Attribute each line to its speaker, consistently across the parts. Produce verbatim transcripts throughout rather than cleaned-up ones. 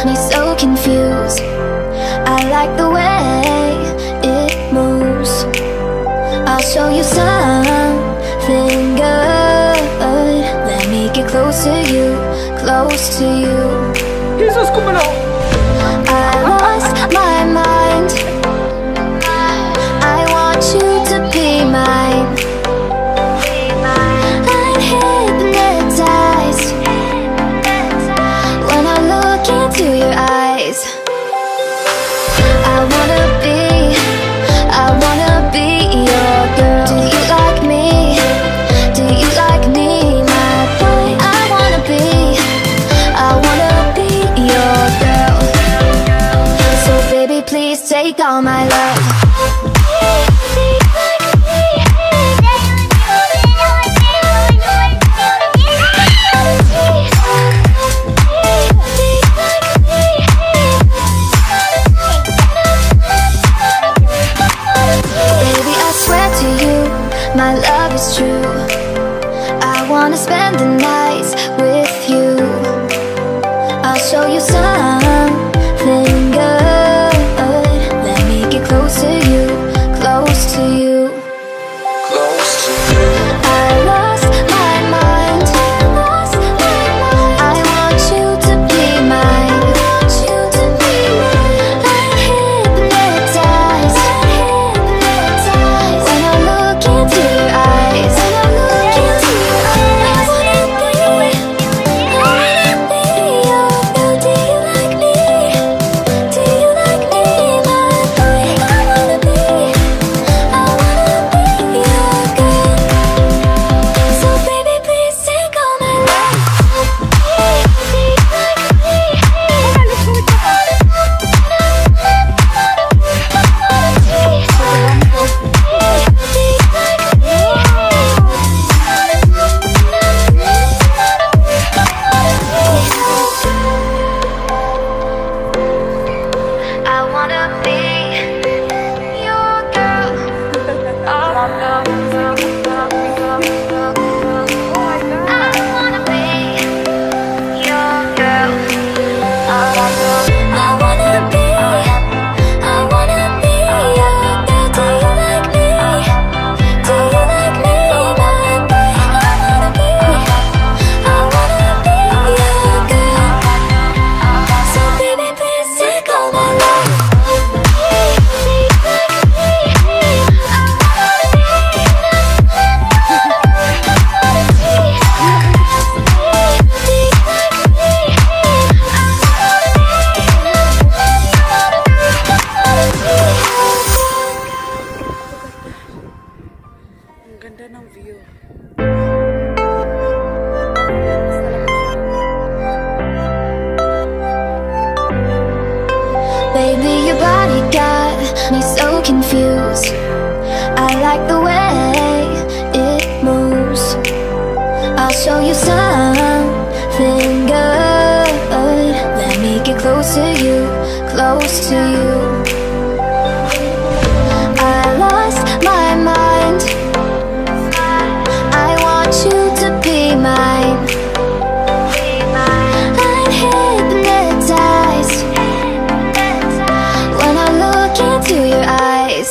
Speaker 1: me so confused. I like the way it moves. I'll show you something good. Let me get close to you, close to you.
Speaker 2: Jesus, kumalaw!
Speaker 1: I lost my mind. I want you to be mine. I'm hypnotized when I look into your eyes. I wanna be, I wanna be your girl. Do you like me? Do you like me, my boy? I wanna be, I wanna be your girl. So baby, please take all my love. Baby, I swear to you, my love is true. I wanna spend the nights with you. I'll show you something good. Let me get close to you, close to you.
Speaker 2: Close to you.
Speaker 1: I lost my mind. I want you to be mine. I'm hypnotized when I look into your eyes. I wanna be, I wanna be your girl. Do you like me? Do you like me, my boy? I wanna be, I wanna be your girl. So baby, please take all my love. I wanna be your girl. I wanna be your girl. I wanna be, I wanna be your girl. Do you like me? Do you like me, my boy? I wanna be, I wanna be your girl. So baby, please take all my love.
Speaker 2: Ang ganda ng view.
Speaker 1: Baby, your body got me so confused. I like the way it moves. I'll show you something good. Let me get close to you, close to you. I lost my mind. I want you to be mine. I'm hypnotized when I look into your eyes.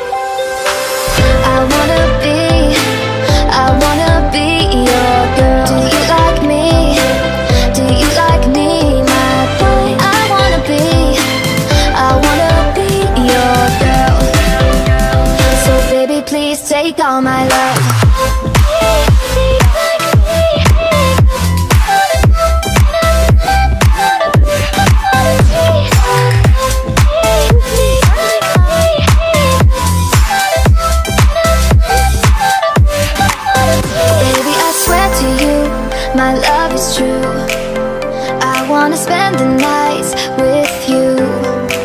Speaker 1: I wanna be, I wanna be your girl. Do you like me? Do you like me, my boy? I wanna be, I wanna be your girl. So baby, please take all my love. Baby, I swear to you, my love is true. I wanna spend the nights with you.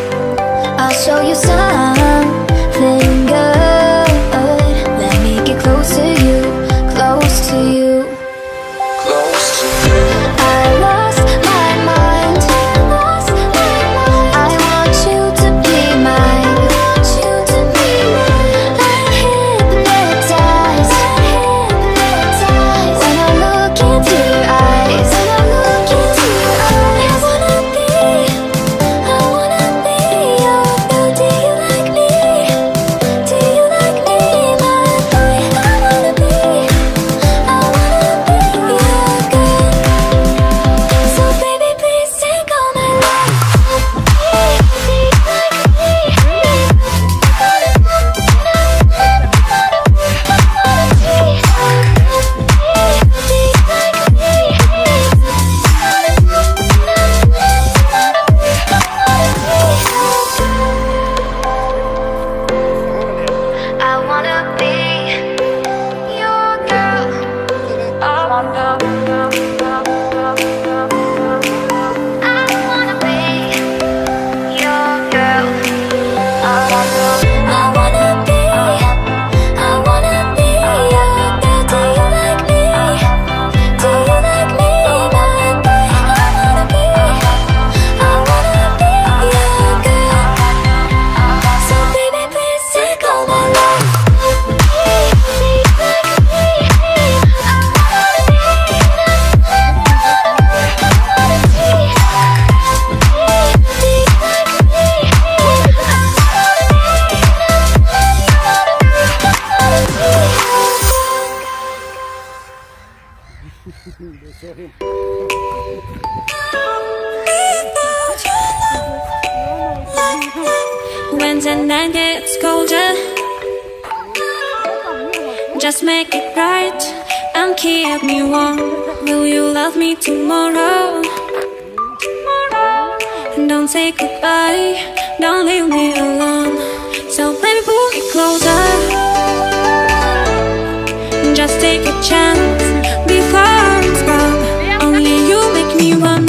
Speaker 1: I'll show you something good. Let me get close When the night gets colder, just make it right and keep me warm. Will you love me tomorrow? And don't say goodbye, don't leave me alone. So baby, pull me closer, just take a chance before it's gone. Only you make me want.